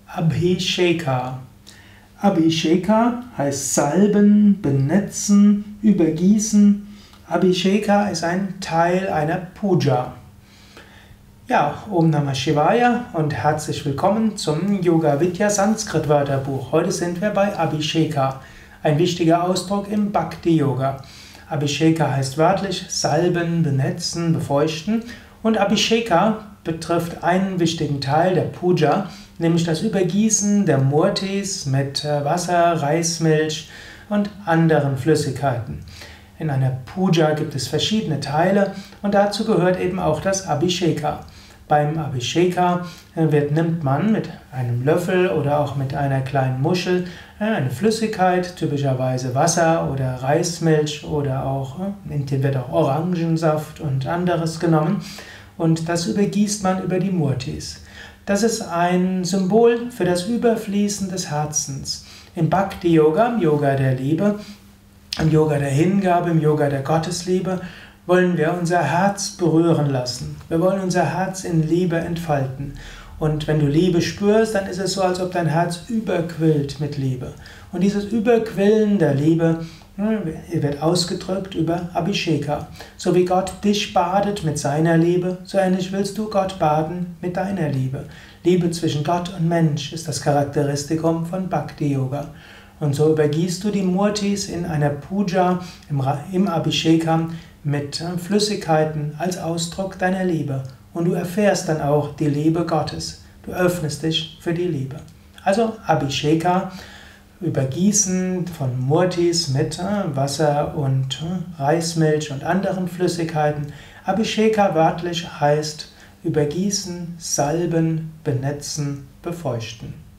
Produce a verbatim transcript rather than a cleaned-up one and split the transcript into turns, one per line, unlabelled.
Abhisheka. Abhisheka heißt salben, benetzen, übergießen. Abhisheka ist ein Teil einer Puja. Ja, Om Namah Shivaya und herzlich willkommen zum Yoga Vidya Sanskrit Wörterbuch. Heute sind wir bei Abhisheka, ein wichtiger Ausdruck im Bhakti Yoga. Abhisheka heißt wörtlich salben, benetzen, befeuchten und Abhisheka betrifft einen wichtigen Teil der Puja, nämlich das Übergießen der Murtis mit Wasser, Reismilch und anderen Flüssigkeiten. In einer Puja gibt es verschiedene Teile und dazu gehört eben auch das Abhisheka. Beim Abhisheka wird, nimmt man mit einem Löffel oder auch mit einer kleinen Muschel eine Flüssigkeit, typischerweise Wasser oder Reismilch oder auch, wird auch Orangensaft und anderes genommen und das übergießt man über die Murtis. Das ist ein Symbol für das Überfließen des Herzens. Im Bhakti-Yoga, im Yoga der Liebe, im Yoga der Hingabe, im Yoga der Gottesliebe, wollen wir unser Herz berühren lassen. Wir wollen unser Herz in Liebe entfalten. Und wenn du Liebe spürst, dann ist es so, als ob dein Herz überquillt mit Liebe. Und dieses Überquillen der Liebe wird ausgedrückt über Abhisheka. So wie Gott dich badet mit seiner Liebe, so ähnlich willst du Gott baden mit deiner Liebe. Liebe zwischen Gott und Mensch ist das Charakteristikum von Bhakti Yoga. Und so übergießt du die Murtis in einer Puja, im Abhisheka, mit Flüssigkeiten als Ausdruck deiner Liebe. Und du erfährst dann auch die Liebe Gottes. Du öffnest dich für die Liebe. Also Abhisheka, Übergießen von Murtis mit Wasser und Reismilch und anderen Flüssigkeiten. Abhisheka wörtlich heißt übergießen, salben, benetzen, befeuchten.